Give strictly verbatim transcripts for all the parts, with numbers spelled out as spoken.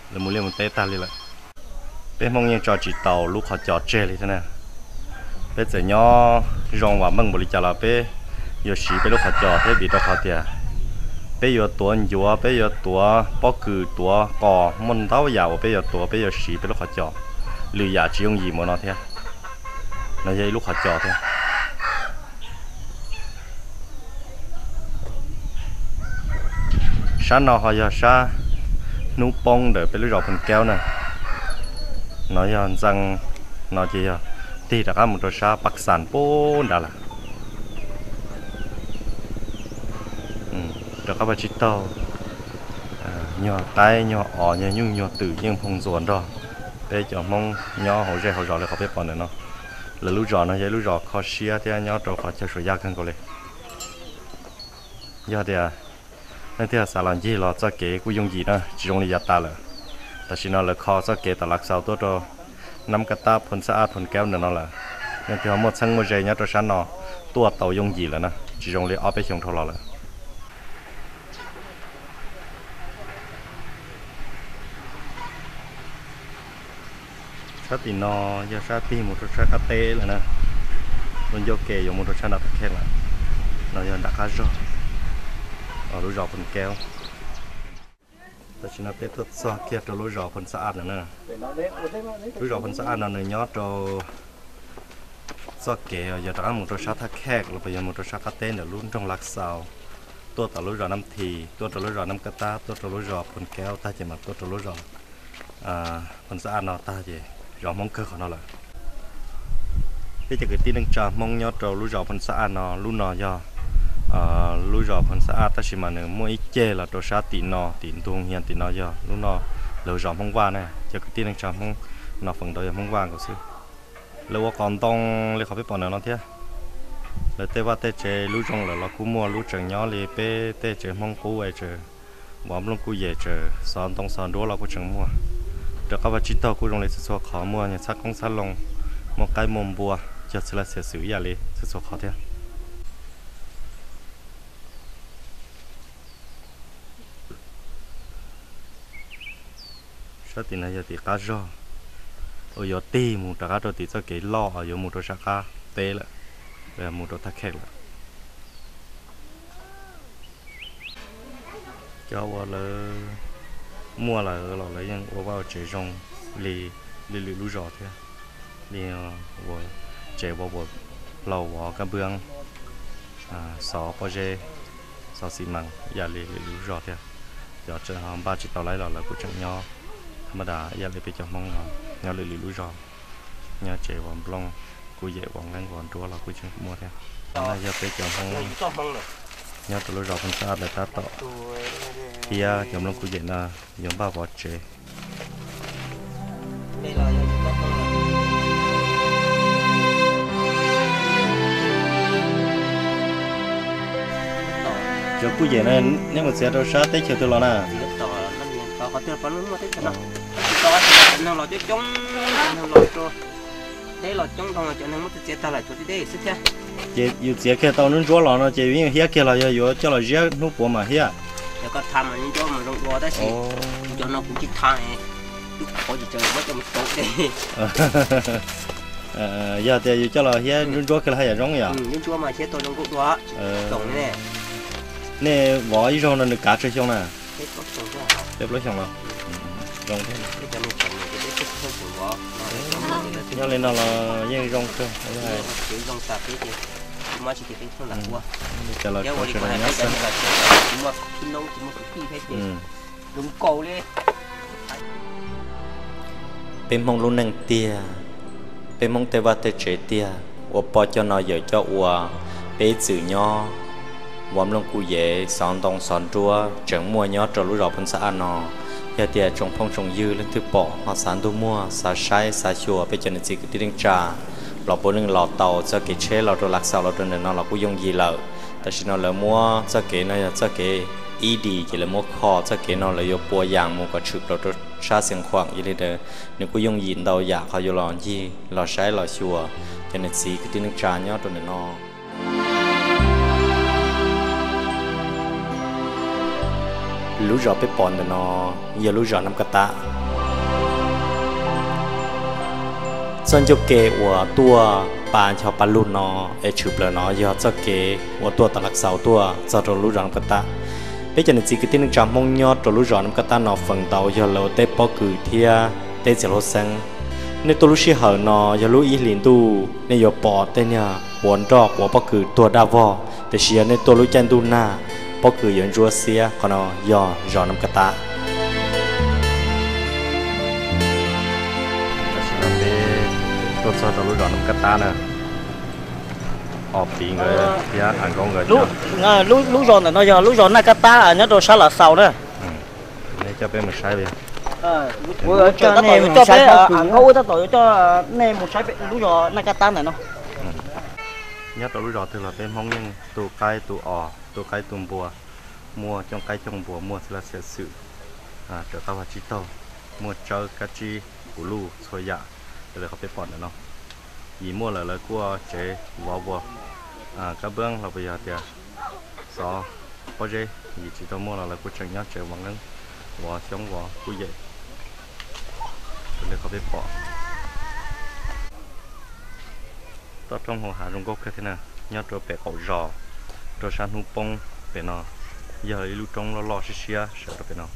là muốn liền một té ta liền lại bên mong như cho chỉ tàu lúc họ cho chơi liền thế này bên giờ nhỏ rong và măng một lít chả là bên giờ xí bên lúc họ cho thế bị đâu họ tiệt bây giờ tuổi nhiều bây giờ tuổi bao cử tuổi cò môn tháo giàu bây giờ tuổi bây giờ xí bây lúc họ chọn lừa giả chỉ用gì mà nó thế nó dây lúc họ chọn thế sáng nào họ giờ sáng nấu bông để bây lúc rau phần kéo nè nó giờ rằng nó chỉ giờ thì đã có một đôi sáng bạc sản bốn đã là được các bạn chỉ tàu nhỏ tay nhỏ ở nhỏ nhung nhỏ tự nhiên phong ruộng đó bây giờ mong nhỏ hỗ trợ hỗ trợ lại không biết còn nữa nó là lúa giò nó vậy lúa giò khó xia thì nhỏ trâu khó cho sủi giá hơn coi lên giờ thì à nên thì sao làm gì lo cho cái cú dùng gì đó chỉ dùng để giặt ta làแต่สิ่งนั้นเลยkhó cho cáiตลาดsauตัวđó nắm cái ta phun sạch phun kéo nữa nó là nên thì họ một sang một giây nhá cho sáng nó tua tàu dùng gì là nó chỉ dùng để ốp cái dùng thôi là sát thì nó giờ sát thì một chút sát tê là nè mình vô kề dùng một chút sát đặt khen là nó giờ đặt cá rô ở lối rò phần keoแต่ฉันเอาไปทดสอบเกี่ยวกับลอยรอคนสะอาดนะนะลอยรอคนสะอาดนั่นเนี่ยยอดเราสอบเกี่ยวอย่าตั้งมุดรถชักทักแขกเราไปยังมุดรถชักเต้นเดี๋ยวลุ้นตรงลักเสาตัวต่อลอยรอน้ำทีตัวต่อลอยรอน้ำกระตาตัวต่อลอยรอคนแก้วตาจะมาตัวต่อลอยรออ่าคนสะอาดเนาะตาจะรอมองเกอของเราเลยที่จะเกิดที่หนึ่งจอมองยอดเราลอยรอคนสะอาดเนาะลุ้นเนาะย่อlúa rau phần sả ta chỉ mà nếu mỗi chè là đồ sả tịn nọ tịn tuồng hiền tịn nọ giờ lúa nọ lúa rau phong vàng này cho cái tiên anh chọn phong nọ phần đầu phong vàng của sư lúa còn tông lấy khó biết bỏ nào nó thế lấy tê va tê chè lúa rong là nó cú mua lúa trồng nhỏ lấy pe tê chè mong cú vậy chè bom lông cú về chè sòn tông sòn đũa là cú trồng mua được các bạn chỉ tao cú rong lấy số khó mua nhà sắc công sát lông một cái mồm bùa cho sự là sẽ xử lý lấy số khó thế sao thì này giờ thì cá rô, ở giờ tê một trà cá rô thì sao cái lo ở giờ một trà cá tê lại, rồi một trà thác khẹt lại, cho vào là mua là là lấy những vào vào chế rong lì lì lì lúa giò thế, lì vào chế vào vào lầu vào cái bương, à sò bao dê, sò xi măng, giờ lì lì lúa giò thế, giờ chơi hòm ba chỉ tàu lấy là là của trận nho mà đã giờ lấyไปจับมองเนาะเงาเลยลุยรอเงาเจ๋วบลงกูเย่วางแรงก่อนตัวเรากูจึงมัวแท้ตอนนั้นจะไปจับมองเงาตัวลุยรอคนสะอาดเลยตาต่อที่ยาจับลงกูเย่น่ะยมบ้าบอดเจ๋จับกูเย่น่ะเนี่ยมันเสียตัวชาติเฉยตัวเราน่ะcó tiền bán luôn mà thế nào có tiền nào là chống nào là cho thế là chống thằng cho nên mất tiền ta lại cho thế đấy chứ chị yêu tiền kia tao nên chúa lò nó chị biết hiếc kia là yêu cho là hiếc nó bỏ mà hiếc giờ có tham mà những chỗ mà rong rong đấy thì cho nó cũng chỉ thay lúc có gì chơi mất cho một tốt đi giờ thì cho là hiếc nên chúa kia là hay là rong vậy những chúa mà chết tôi rong cũng đó tổng này nè vỏ ý rong nó được cá chơi xong nè đẹp lắm xong rồi rong thế nhau lên nó là dây rong cơ cái rong sạp cái gì mà chỉ cái thôi là qua cho là cái gì mà cái gì là chỉ mà khi nông chỉ một cái gì hết đúng cầu đi bên mong luôn năng tia bên mong tê va tê chế tia và bỏ cho nó giờ cho ua bé chữ nho vòng lông cụ dễ sòn tông sòn chua chẳng mua nhót cho lúa rau phân xã nọ giờ tiệt trồng phong trồng dư lên thứ bỏ họ sản thu mua xả sai xả chùa bây giờ nên chỉ cái tiếng trà lọ bốn lưng lọ tàu cho cái chế lọ đồ lạc sao lọ đồ này nó là cũng dùng gì lợแต่ฉันเอาเลยมัวจะเก๋น่ะจะเก๋อีดีจะเลยมัวคอจะเก๋น่ะเลยยกปัวยางมัวก็ฉุดเราตัวชาเสียงขวางอีเลยเด้อนี่กูยังยินเดาอยากเขาอยู่หลอนยี่หลอใช้หลอชัวจะในสีก็ที่นึกจานยอดตัวเนี่ยนอ lũ rõ bé bòn để nó giờ lũ rõ nằm cắt ta dân cho kê của tua bà cho bà luôn nó để chụp lại nó giờ cho kê của tua tạt lạc sáu tua cho rồi lũ rõ nằm cắt ta bây giờ nên chỉ cái tin trăm mong nhót rồi lũ rõ nằm cắt ta nó phần tàu giờ lâu tết bỏ cử thia tết giờ lô sang nên tôi lúc xí hở nó giờ lúc ý liền tu nên giờ bỏ tên nhà buồn trọ của bác cử tua đa vò để xí nên tôi lúc chân tu na bác cử giờ rùa xía còn nó giờ rõ nằm cắt ta tôi sao tôi lúc rõ nằm cắt ta nè họp tí người thì ăn con người lúc lúc lúc rồi nó giờ lúc rồi na cắt ta nhớ rồi sao là sao nữa nên cho bên một sai về Ờ, cho nên cho bé ăn ngô ta tội cho nên một trái lúa giò Nakata này nó. Nhất là lúa giò thì là bên mong nhưng tụ cây tụ ỏ tụ cây tụ bùa mua trong cây trong bùa mua là sẽ sự à trở tao vào chi tàu mua chơi cá chi củ lu xoay dạ để là không biết bọn nữa nó gì mua là là cua chế vỏ bùa à cá bương là bây giờ thì so bao giờ gì chỉ tao mua là là cua chân nhát chế bằng nâng vỏ chống vỏ cua dậy đểเขาไปปอกต่อตรงหัวหาลงกบแค่ไหนยอดตัวเป็ดเขาจอตัวชันหูปงเป็ดนอยาลูตรงรอๆเชียๆเสือตัวเป็ดนอ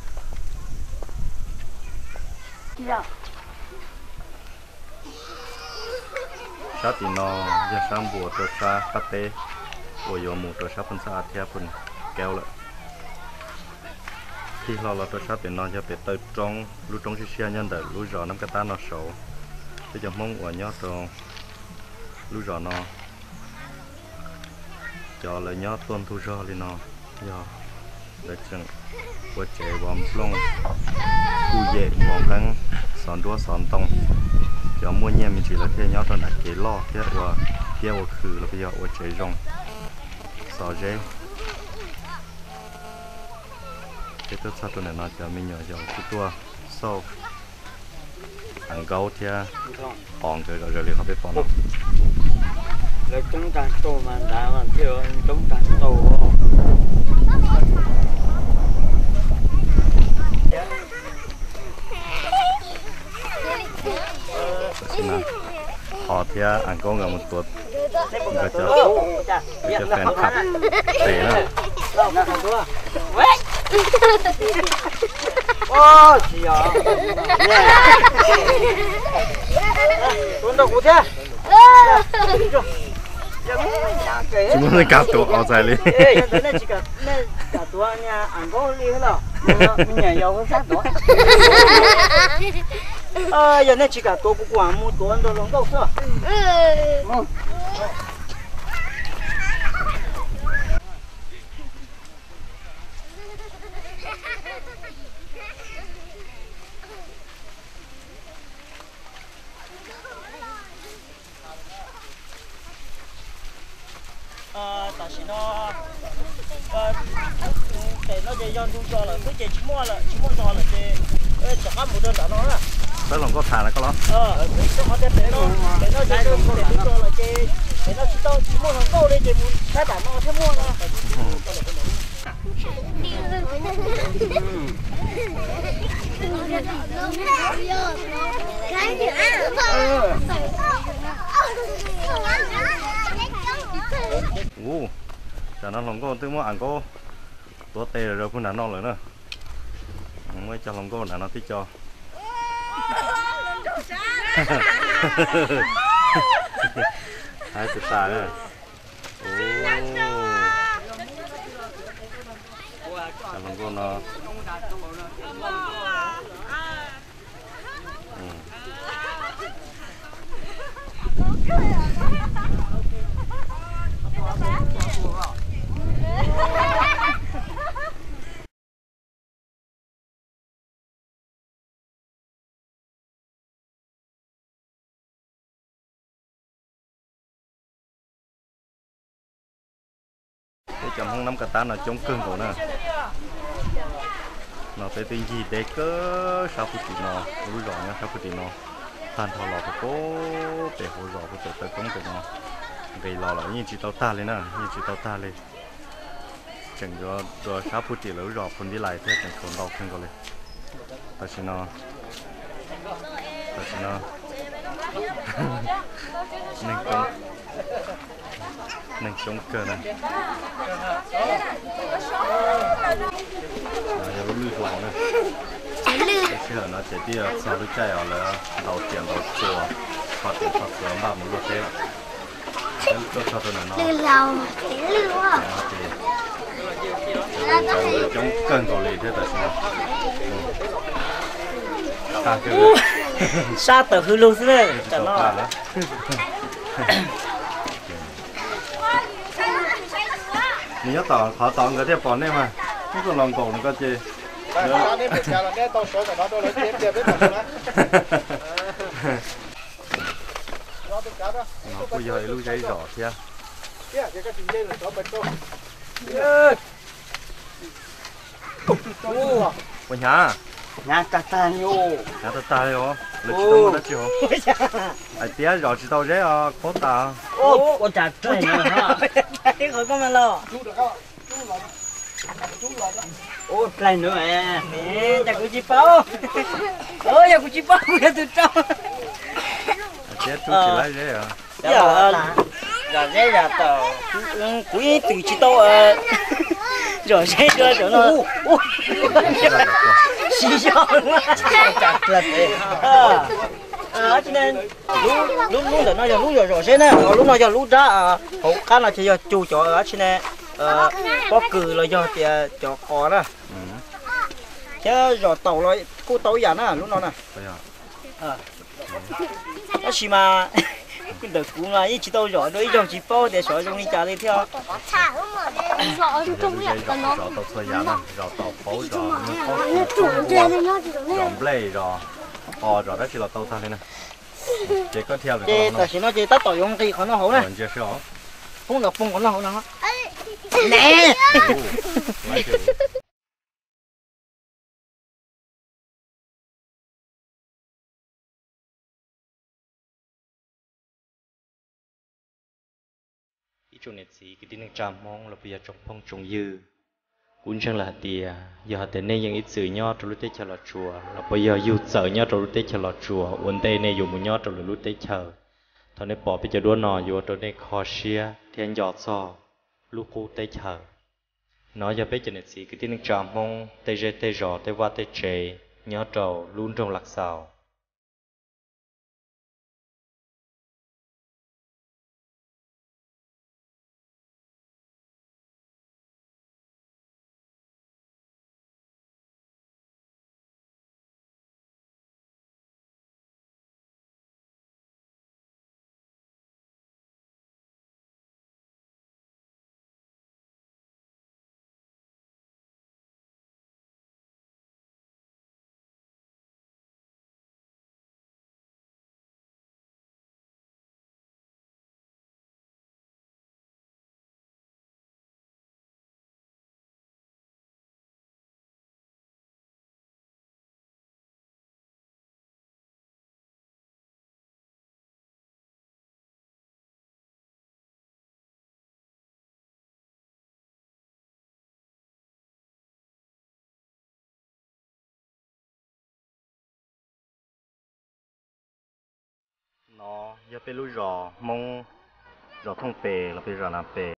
ชาตินอยาช้างบัวตัวชาตะเตะโอยหมูตัวชาพันสะอาดเทียบพันแก้วละที่เราเราตัวชาเป็นนอนจะเป็นตัวตรงรู้ตรงเชียร์ยันแต่รู้จอน้ำกระตานอโซ่ที่จะมองหัวยอดตรงรู้จอนอจอเลยยอดต้นทุจอเลยนอยอเลยจังหัวใจวอมลงกูเย่มองกันสอนตัวสอนตรงจอมัวเงียมีจีละเทียยอดตอนนักเกล้อเทียว่าเทียว่าคือเราไปยอดหัวใจรงสอนเจcái tốt sát tuần này nó cho mình nhỏ dòng cái tua sâu ăn gấu thì bòn cái rồi liền không biết bòn Là chúng ta tô mà đã mà theo chúng ta tô họ thì ăn con người một tuột người cho người cho fan cặp thế nữa Ô, chị ạ. Tuấn đâu cụ thế? chúng nó cắt tổ ao dài đi. Nên chỉ cả nên cả tổ nha ăn có đi hết rồi. Nhà giàu có sát đó. Ờ, giờ nên chỉ cả tổ cũng quản mua tổ ăn đồ lồng đâu chưa? Ừ. Tại vì nó để nó để dân cho là cứ chỉ mua là chỉ mua cho là chỉ chọn ăn một đơn đó nó là đó lòng có thả là có lắm ờ cái họ để để nó để nó để nó để cho là chỉ để nó chỉ tao chỉ mua thằng câu đây chỉ muốn cái bản nó sẽ mua nó cái gì ăn u chả nó lòng có tôi mua ăn cóตัวเตะrồi cũng đã non rồi nữa mới cho lòng có đã nó thích cho hai từ xa nữa cho lòng có nó cái chồng không nắm cả ta là chống cưng của nó nó tới tin gì để cơ sao phụ chỉ nó rủi ro nhá sao phụ chỉ nó than thọ lọ của cố để hỗ trợ của tới tới công của nó gây lọ là như chỉ tao ta lên nè như chỉ tao ta lên chừng rồi rồi sáu phút chỉ lỡ rọp phần đi lại thế chẳng còn đau hơn rồi ta xin nó ta xin nó nên công nên chống cơ này giờ nó lư lòng này cái xe nó chỉ đi sau lúc chạy ở là đầu tiền đầu chùa phát tiền phát sớm ba mươi lượt thế là tôi cho tôi nó lư lâu lư quá chống cân cầu lì thế tại sao ta cứ sa tờ hư luôn thế chẳng nó mình nhớ tỏ họ tỏ người theo bọn này mà không còn lòng cổ nó có gì nó bây giờ lưu giấy rõ chưa quên nhá nhà ta ta nhô nhà ta ta rồi lịch sử đó chưa ai tía rõ chỉ tao đấy à có ta ô con chả chơi nữa hả cái khỏi con mà lo ô play nữa à mẹ chả có chi bao ôi chả có chi bao cái từ trong chết chú chỉ lấy đấy à giờ giờ thế là tao quý từ chi tao rồi thế rồi rồi nó xì xào chặt lật à à cho nên lúc lúc lúc là nó giờ lúc giờ rồi thế nè lúc nó giờ lúc ra à hậu cá là chỉ giờ chu cho ở trên này có cừ là do thì cho cò đó chứ rồi tàu rồi cô tàu giờ nè lúc nó nè nó xì mà cái đợt cũng là chỉ tàu rồi đôi dòng chỉ bao để sỏi trong đi trả đi theo rõ trong cái còn nó rõ tàu xoay giá nè rõ tàu phố rõ nó có rõ blade rõ ờ rõ đó chỉ là tàu ta thế nè chỉ có theo thì tại sao nó chỉ tắt tàu dùng thì nó hổ nè chưa rõ phun độc phun của nó hổ nè nè chỗ này gì cái tiếng tràm mong là bây giờ trong phong trồng dư cũng chẳng là tiề giờ tới nayยังít sự nhỏ trong lúc tết chờ là chùa là bây giờ yêu sợ nhỏ trong lúc tết chờ là chùa vấn đề này dùng một nhỏ trong lúc tết chờ thằng này bỏ bây giờ đua nọอยู่trong nàyคอเชียthiên giọt so lúc cô tết chờ nó giờ bây giờ này gì cái tiếng tràm mong tết rê tết giọt tết qua tết chế nhỏ trầu luôn trong lạc sào nó giờไปรู้rõมองrõท่องเปแล้วไปrõนาเป